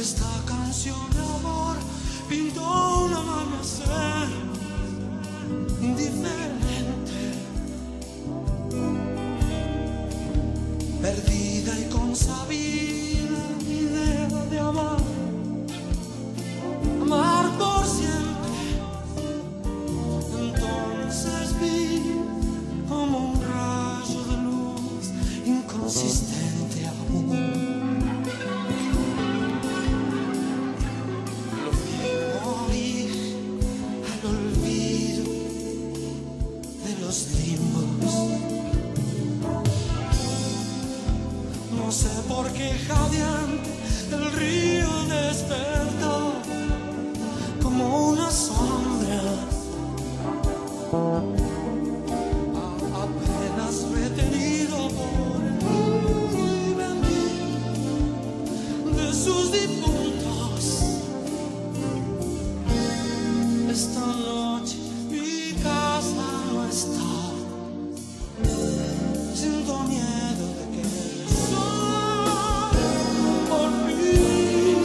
esta canción de amor pintó un amanecer diferente, perdida y consabida idea de amar, amar por siempre. Entonces vi como un rayo de luz inconsistente aún. Lo vi morir al olvido de los limbos. No sé por qué jadeante el río despertó como una sombra, apenas retenido por el venir de sus difuntos. Esta noche mi casa no está. Siento miedo de que el sol por fin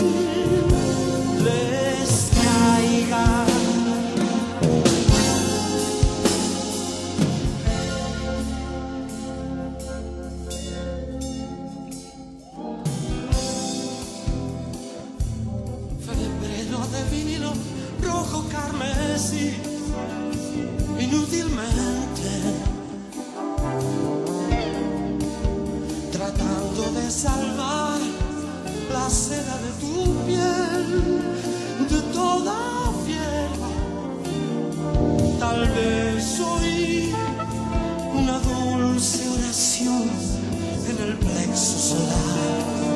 les caiga. Febrero de vinilo rojo carmesí, inútilmente tratando de salvar la seda de tu piel de toda fiera. Tal vez oí una dulce oración en el plexo solar,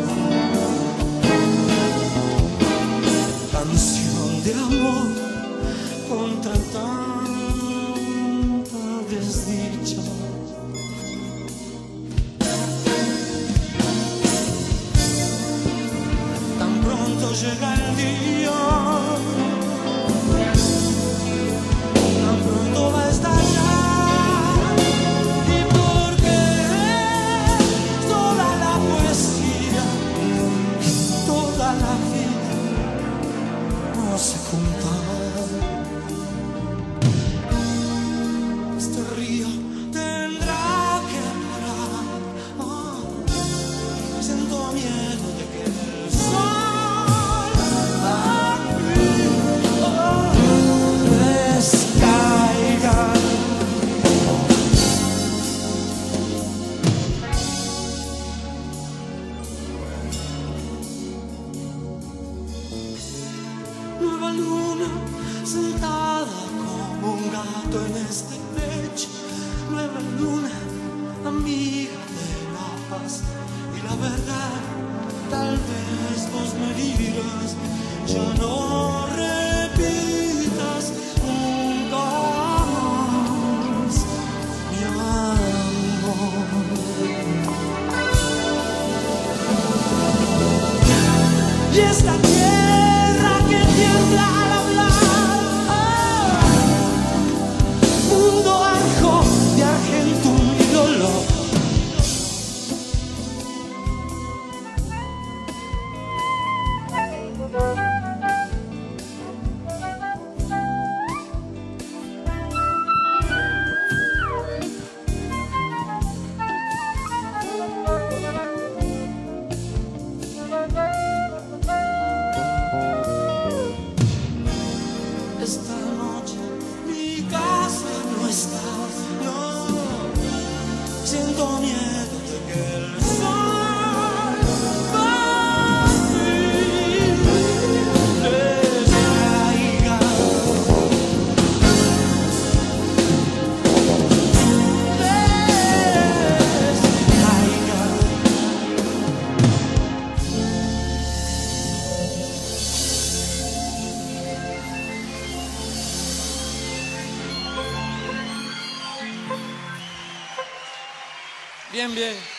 canción de amor contra tanta desdicha. Tan pronto llega el día, tan pronto va a estallar. ¿Y por qué toda la poesía, toda la vida no se juntan? Este río tendrá que parar. Siento miedo de que el sol les caiga. Nueva luna sentada como un gato en este pecho. Nueva luna, amiga de la paz y la verdad. Tal vez vos me digas, ya no repitas nunca más mi amor. Y esta tierra que tiembla al hablar, mundo arco de argento un ídolo. Esta noche mi casa no está, no. Siento miedo de que el sol por fin les caiga. Les caiga. Bien, bien.